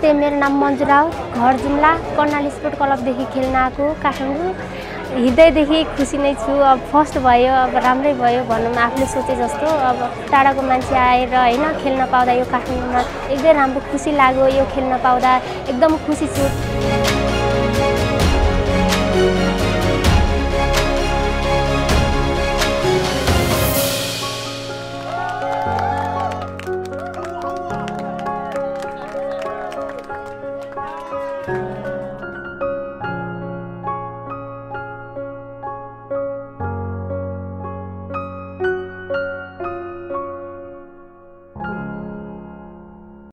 नमस्ते, मेरो नाम मन्जु राउत, घर जुम्ला कर्णाली स्पोर्ट क्लबदेखि खेल्न आएको काठमाडौँ। हृदयदेखि खुसी नै छु। अब फर्स्ट भयो, अब राम्रै भयो भनौँ, आफूले सोचे जस्तो। अब टाढाको मान्छे आएर होइन खेल्न पाउँदा यो काठमाडौँमा एकदमै राम्रो खुसी लाग्यो। यो खेल्न पाउँदा एकदम खुसी छु।